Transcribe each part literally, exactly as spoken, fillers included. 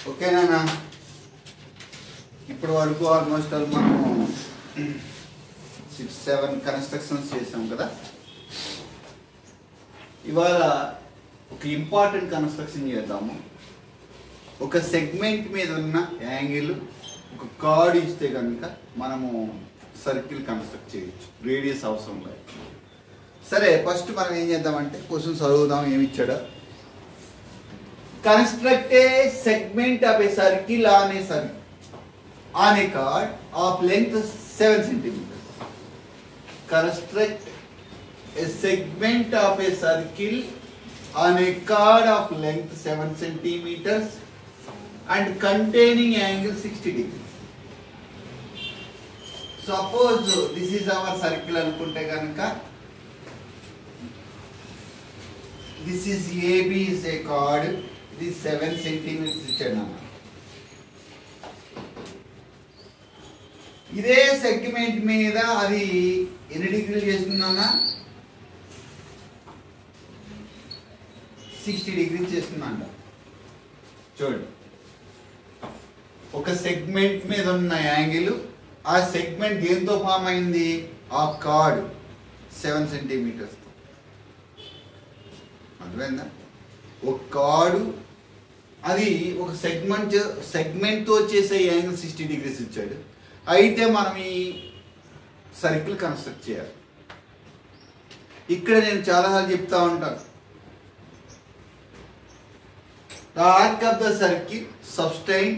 ఓకేనా? ఇప్పటి వరకు ఆల్మోస్ట్ ఆల్ మనము సిక్స్ సెవెన్ కన్స్ట్రక్షన్స్ చేసాం కదా. ఇవాళ ఒక ఇంపార్టెంట్ కన్స్ట్రక్షన్ చేద్దాము. ఒక సెగ్మెంట్ మీద ఉన్న యాంగిల్ ఒక కార్డ్ ఇస్తే కనుక మనము సర్కిల్ కన్స్ట్రక్ట్ చేయొచ్చు, రేడియస్ అవసరం లేదు. సరే, ఫస్ట్ మనం ఏం చేద్దామంటే క్వశ్చన్ చదువుదాం. ఏమి ఇచ్చాడో, construct a segment of a circle on a circle on a chord of length seven centimeters. Construct a segment of a circle on a chord of length seven centimeters and containing angle sixty degrees. Suppose this is our circle anukunte ganuka, this is A B is a chord, this seven centimeters ichana. ఇదే segment మీద అది ఎన్ని డిగ్రీలు చేస్తుందన్నా? Sixty degrees చేస్తుందంట. చూడండి, ఒక segment మీద ఉన్న యాంగిల్, ఆ సెగ్మెంట్ దేంతో ఫామ్ అయింది? ఆ కార్డ్ సెవెన్ సెంటీమీటర్స్. అర్థమైందా? ఒక కార్డు అది ఒక సెగ్మెంట్ సెగ్మెంట్తో చేసే యాంగిల్ సిక్స్టీ డిగ్రీస్ ఇచ్చాడు. అయితే మనం ఈ సర్కిల్ కన్స్ట్రక్ట్ చేయాలి. ఇక్కడ నేను చాలాసార్లు చెప్తా ఉంటాను, the arc of the circle subtend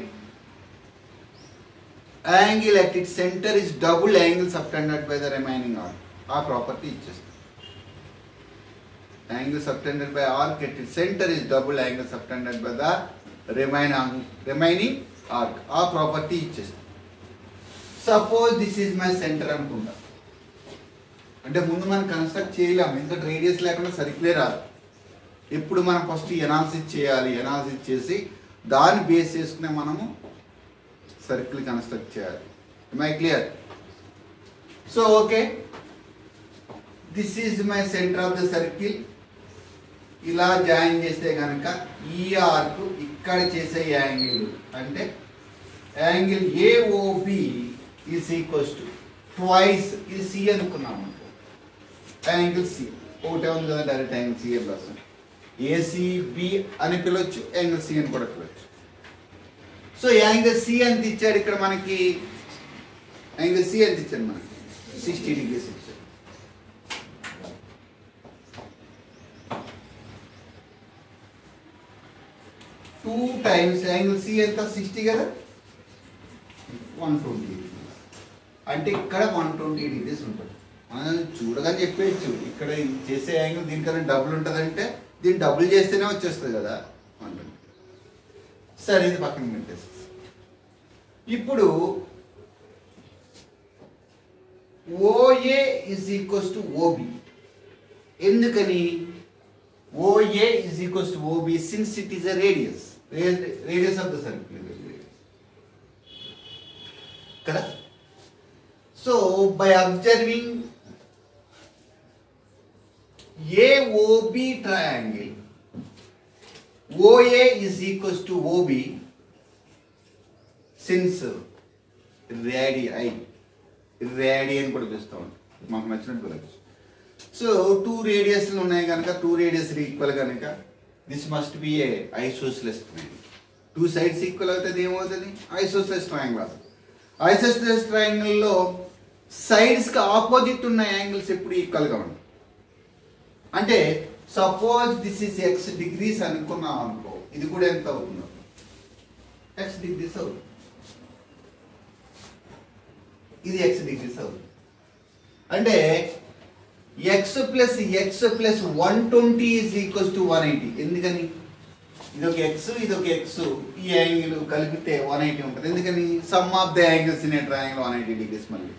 angle at it centre is double angle subtended by the remaining arc. ఆ ప్రాపర్టీ ఇచ్చేస్తాం. Angle subtended by arc at it centre is double angle subtended by the remaining remaining arc. ఆ property ఇచ్చేస్తాం. Suppose this is my centre అనుకుంటా. అంటే ముందు మనం construct చేయలేము, ఎందుకంటే రేడియస్ లేకుండా సర్కిలే రాదు. ఇప్పుడు మనం ఫస్ట్ ఎనాలిసిస్ చేయాలి. ఎనాలిసిస్ చేసి దాన్ని బేస్ చేసుకునే మనము సర్కిల్ కన్స్ట్రక్ట్ చేయాలి. My clear? So okay, this is my centre of the circle. ఇలా జాయిన్ చేస్తే కనుక ఈ ఆర్క్ ఇక్కడ చేసే యాంగిల్ అంటే angle AOB is equals to twice, ఇది సి అనుకున్నాము, యాంగిల్ సి ఒకటే ఉంది కదా, direct angle C plus ACB అని పిలవచ్చు, యాంగిల్ సి అని కూడా పిలవచ్చు. సో యాంగిల్ సి ఎంత ఇచ్చాడు ఇక్కడ మనకి? యాంగిల్ సి ఎంత ఇచ్చాడు మనకి? సిక్స్టీ డిగ్రీస్ ఇచ్చాడు. టూ టైమ్స్ యాంగిల్ సి ఎంత? సిక్స్టీ కదా, వన్ ట్వంటీ డిగ్రీస్. అంటే ఇక్కడ వన్ ట్వంటీ డిగ్రీస్ ఉంటుంది. మనం చూడగానే చెప్పేయచ్చు ఇక్కడ చేసే యాంగిల్ దీనికన్నా డబుల్ ఉంటుందంటే దీన్ని డబుల్ చేస్తేనే వచ్చేస్తుంది కదా వన్ ట్వంటీ. సరే, ఇది పక్కన పెట్టేసి ఇప్పుడు OA is equals to OB. ఎందుకని? OA is equals to OB since it is a radius radius of the circle కదా. So by observing AOB triangle, OA is equals to OB since radii radii అని కూడా పిలుస్తూ ఉంటాం, మాకు నచ్చినట్టు పిలవచ్చు. So two రేడియస్లు ఉన్నాయి కనుక టూ రేడియస్ ఈక్వల్ కనుక this must be a isosceles triangle. Two sides equal అవుతుంది, ఏమవుతుంది? ఐసోస్లెస్ ట్రయాంగిల్ అవుతుంది. ఐసోస్లెస్ ట్రయాంగిల్లో సైడ్స్కి ఆపోజిట్ ఉన్న యాంగిల్స్ ఎప్పుడు ఈక్వల్గా ఉంటాయి. అంటే suppose this is X degrees అనుకున్నాం అనుకో, ఇది కూడా ఎంత అవుతుందో? ఎక్స్ డిగ్రీస్ అవుతుంది. ఇది ఎక్స్ డిగ్రీస్ అవుతుంది. అంటే X plus X plus one twenty is equals to one eighty. ఎందుకని? ఇదొక ఎక్స్ ఇదొక ఎక్స్, ఈ యాంగిల్ కలిపితే వన్ ఎయిటీ ఉంటుంది. ఎందుకని? Sum of the angles in a triangle one eighty degrees మళ్ళీ.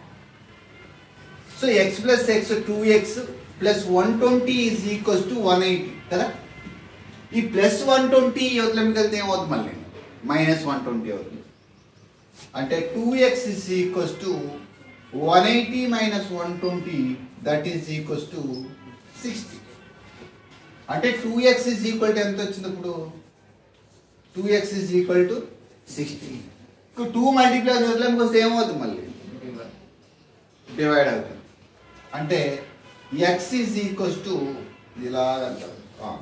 So X plus X two X plus one twenty is equals to one eighty కదా. ఈ ప్లస్ వన్ ట్వంటీ యువతలకి వెళ్తే ఏమవుతుంది? మళ్ళీ మైనస్ వన్ ట్వంటీ అవుతుంది. అంటే two X is equals to one eighty minus one twenty, that is equals to sixty. అంటే two X is equal to ఎంత వచ్చింది ఇప్పుడు? Two X is equal to sixty. Two multiply వదిలేకి వస్తే ఏమవుతుంది, మళ్ళీ డివైడ్ అవుతుంది. అంటే ఎక్స్ ఈజ్ ఈక్వల్స్ టు ఇలా అంటారు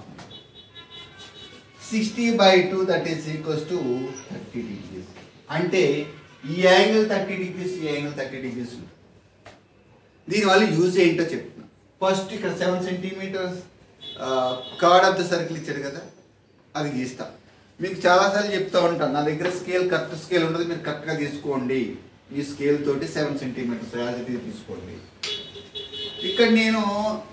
sixty by two that is equals to thirty degrees. అంటే ఈ యాంగిల్ థర్టీ డిగ్రీస్, ఈ యాంగిల్ థర్టీ డిగ్రీస్. దీనివల్ల యూజ్ ఏంటో చెప్తున్నా. ఫస్ట్ ఇక్కడ seven centimetres chord of the circle ఇచ్చాడు కదా, అది గీస్తా. మీకు చాలాసార్లు చెప్తూ ఉంటాను, నా దగ్గర స్కేల్ కరెక్ట్ స్కేల్ ఉంటుంది, మీరు కరెక్ట్గా తీసుకోండి. ఈ స్కేల్ తోటి seven centimetres as it is తీసుకోండి. ఇక్కడ నేను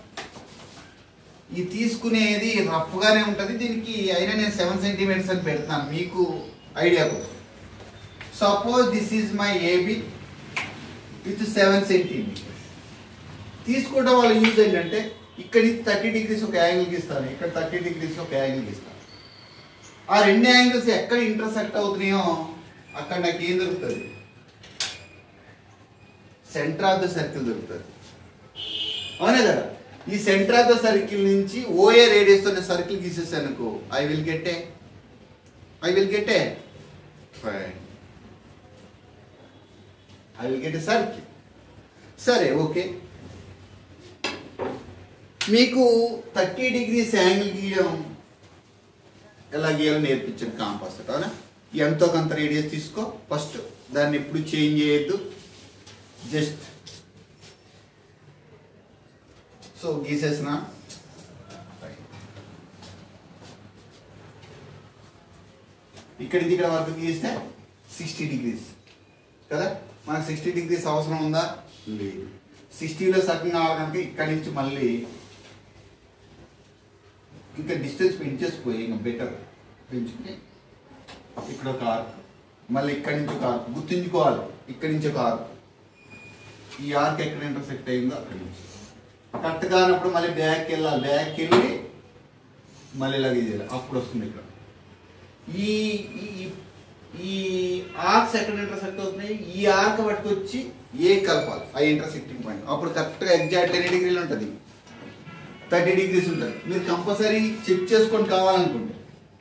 ఈ తీసుకునేది రఫ్గానే ఉంటుంది, దీనికి అయినా నేను సెవెన్ సెంటీమీటర్స్ అని పెడతాను మీకు ఐడియా కోసం. Suppose this is my AB with seven centimetres. తీసుకోవడం వల్ల యూజ్ ఏంటంటే ఇక్కడ థర్టీ డిగ్రీస్ ఒక యాంగిల్ గీస్తాను, ఇక్కడ థర్టీ డిగ్రీస్ ఒక యాంగిల్ గీస్తాను. ఆ రెండు యాంగిల్స్ ఎక్కడ ఇంటర్సెక్ట్ అవుతున్నాయో అక్కడ నాకు ఏం దొరుకుతుంది, సెంటర్ ఆఫ్ ద సర్కిల్ దొరుకుతుంది. అవునే కదా. ఈ సెంటర్ ఆఫ్ ద సర్కిల్ నుంచి ఓఏ రేడియస్ తో సర్కిల్ గీసేసానుకో, I will get a I will get a fine I will get a circle. సరే ఓకే, మీకు థర్టీ డిగ్రీస్ యాంగిల్ గీయడం ఎలా గీయాలో నేర్పించాను కాంపాస్ తోటి. అవునా. ఎంతో కొంత రేడియస్ తీసుకో ఫస్ట్, దాన్ని ఎప్పుడు చేంజ్ చేయొద్దు, జస్ట్ సో గీసేసిన. ఇక్కడ ఇది ఇక్కడ వరకు గీస్తే సిక్స్టీ డిగ్రీస్ కదా. మనకు సిక్స్టీ డిగ్రీస్ అవసరం ఉందా, లేదు. సిక్స్టీలో సగం కావాలి కనుక ఇక్కడి నుంచి మళ్ళీ ఇంకా డిస్టెన్స్ పెంచేసిపోయి ఇంకా బెటర్ పెంచుకుని ఇక్కడ ఒక ఆర్క్, మళ్ళీ ఇక్కడి నుంచి ఒక ఆర్క్ గుర్తుంచుకోవాలి. ఇక్కడి నుంచి ఒక ఆర్క్, ఈ ఆర్క్ ఎక్కడ ఇంటర్సెక్ట్ అయిందో అక్కడి నుంచి కరెక్ట్ కానప్పుడు మళ్ళీ బ్యాక్ వెళ్ళాలి, బ్యాక్ వెళ్ళి మళ్ళీ ఇలా గీయాలి, అప్పుడు వస్తుంది ఇక్కడ. ఈ ఈ ఆర్క్స్ ఎక్కడ ఇంటర్సెక్ట్ అవుతున్నాయి, ఈ ఆర్క్ పట్టుకొచ్చి ఏ కలపాలి, ఆ ఇంటర్సెక్టింగ్ పాయింట్. అప్పుడు కరెక్ట్గా ఎగ్జాక్ట్ ఎన్ని డిగ్రీలు ఉంటుంది, థర్టీ డిగ్రీస్ ఉంటుంది. మీరు కంపల్సరీ చెక్ చేసుకొని కావాలనుకుంటే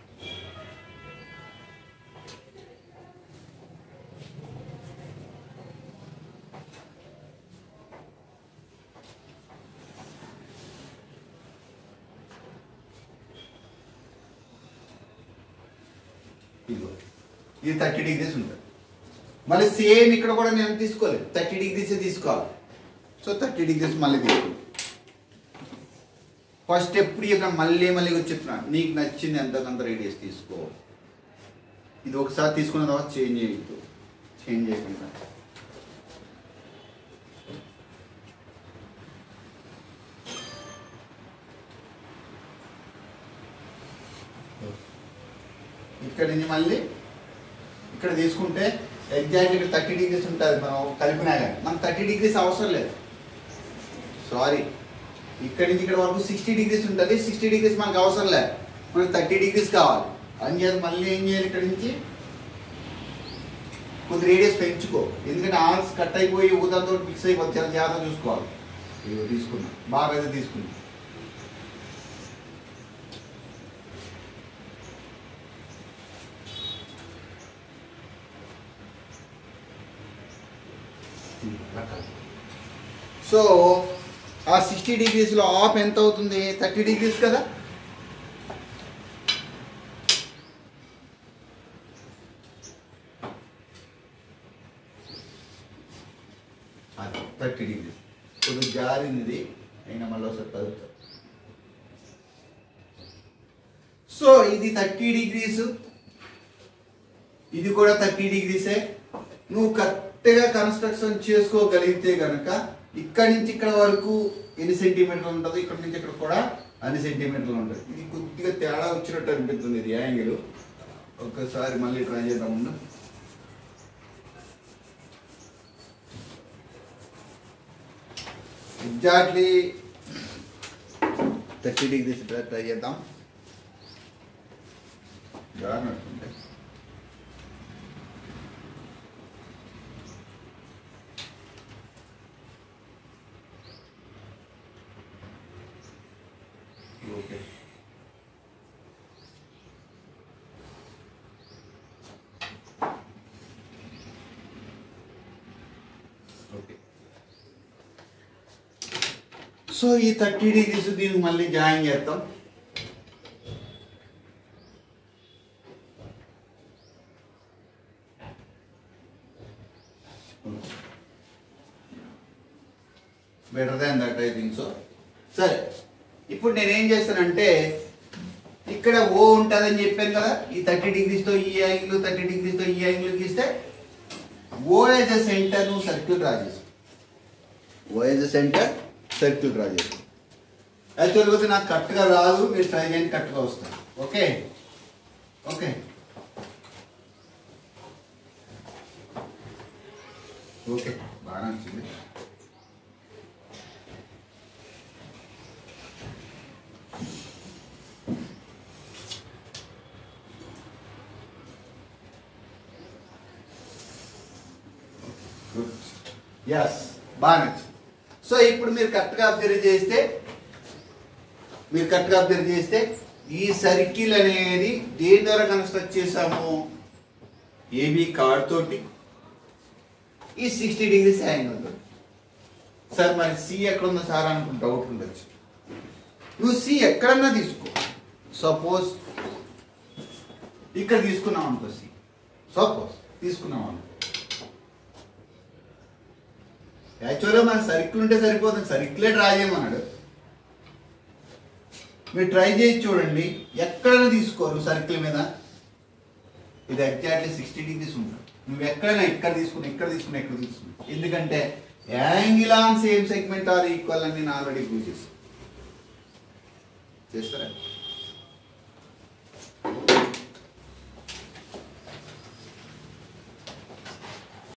ఇదిగో ఇది థర్టీ డిగ్రీస్ ఉంటుంది. మళ్ళీ సేమ్ ఇక్కడ కూడా నేను తీసుకోలేదు, థర్టీ డిగ్రీస్ తీసుకోవాలి. సో థర్టీ డిగ్రీస్ మళ్ళీ తీసుకోవాలి. ఫస్ట్ ఎప్పుడు ఇక్కడ మళ్ళీ మళ్ళీ చెప్తున్నాను, నీకు నచ్చింది ఎంతకంత రేడియస్ తీసుకో. ఇది ఒకసారి తీసుకున్న తర్వాత చేంజ్ చేయొద్దు, చేంజ్ చేయకుండా ఇక్కడ నుంచి మళ్ళీ ఇక్కడ తీసుకుంటే ఎగ్జాక్ట్ ఇక్కడ థర్టీ డిగ్రీస్ ఉంటుంది. మనం కలిపినా కానీ మనకు థర్టీ డిగ్రీస్ అవసరం లేదు, సారీ. ఇక్కడి నుంచి ఇక్కడ వరకు సిక్స్టీ డిగ్రీస్ ఉంటుంది, సిక్స్టీ డిగ్రీస్ మనకు అవసరం లేదు, మనకు థర్టీ డిగ్రీస్ కావాలి. అని చేసి మళ్ళీ ఏం చేయాలి, ఇక్కడి నుంచి కొద్ది రేడియస్ పెంచుకో, ఎందుకంటే ఆర్క్స్ కట్ అయిపోయి ఊదంతో ఫిక్స్ అయిపోతే చాలా జాగ్రత్త చూసుకోవాలి. ఇదిగో తీసుకున్నా, బాగా అయితే తీసుకున్నా. సో ఆ సిక్స్టీ డిగ్రీస్లో ఆఫ్ ఎంత అవుతుంది, థర్టీ డిగ్రీస్ కదా. థర్టీ డిగ్రీస్ కొద్దిగా జారింది అయినా మళ్ళీ ఒకసారి కలుగుతా. సో ఇది థర్టీ డిగ్రీస్, ఇది కూడా థర్టీ డిగ్రీసే. నువ్వు కరెక్ట్గా కన్స్ట్రక్షన్ చేసుకోగలిగితే కనుక ఇక్కడి నుంచి ఇక్కడ వరకు ఎన్ని సెంటీమీటర్లు ఉంటుంది, ఇక్కడ నుంచి ఇక్కడ కూడా అన్ని సెంటీమీటర్లు ఉంటుంది. ఇది కొద్దిగా తేడా వచ్చినట్టు అనిపిస్తుంది ఇది యాంగిల్. ఒక్కసారి మళ్ళీ ట్రై చేద్దాం. ఎగ్జాక్ట్లీ థర్టీ డిగ్రీస్ ట్రై చేద్దాం. జాగ్రత్త. Okay, okay. సో ఈ థర్టీ డిగ్రీస్ దీనికి మళ్ళీ జాయిన్ చేద్దాం. Better than that I think so. సరే, ఇప్పుడు నేనేం చేస్తానంటే ఇక్కడ ఓ ఉంటుందని చెప్పాను కదా, ఈ థర్టీ డిగ్రీస్తో ఈ యాంగిల్, థర్టీ డిగ్రీస్తో ఈ యాంగిల్ గీస్తే ఓ యాజ్ ఎ సెంటర్ నువ్వు సర్కిల్ డ్రా చేసి, O as a centre circle draw చేసి. యాక్చువల్గా నాకు కరెక్ట్గా రాదు, మీరు ట్రై చేయండి, కరెక్ట్గా వస్తాను. ఓకే ఓకే ఓకే బాగా నచ్చింది. ఎస్, బాగా నచ్చింది. సో ఇప్పుడు మీరు కరెక్ట్గా అబ్జర్వ్ చేస్తే మీరు కరెక్ట్గా అబ్జర్వ్ చేస్తే ఈ సర్కిల్ అనేది దేని ద్వారా కన్స్ట్రక్ట్ చేసాము, ఏబీ కార్డ్ తోటి, ఈ సిక్స్టీ డిగ్రీస్ యాంగిల్ తోటి. సార్ మరి సి ఎక్కడ ఉందో సార్ అనుకుని డౌట్ ఉండొచ్చు. నువ్వు సి ఎక్కడన్నా తీసుకో, సపోజ్ ఇక్కడ తీసుకున్నాం అనుకో, సి సపోజ్ తీసుకున్నాం అనుకో. యాక్చువల్గా మన సర్కిల్ ఉంటే సరిపోతుంది, సర్కిలే డ్రా చేయమన్నాడు. మీరు ట్రై చేసి చూడండి, ఎక్కడైనా తీసుకోరు సర్కిల్ మీద, ఇది ఎగ్జాక్ట్లీ సిక్స్టీ డిగ్రీస్ ఉంటుంది. నువ్వు ఎక్కడైనా ఇక్కడ తీసుకుని ఇక్కడ తీసుకుని ఎక్కడ తీసుకుని, ఎందుకంటే angle on same segment are equal అని నేను ఆల్రెడీ ప్రూవ్ చేస్తాను. చేస్తారా?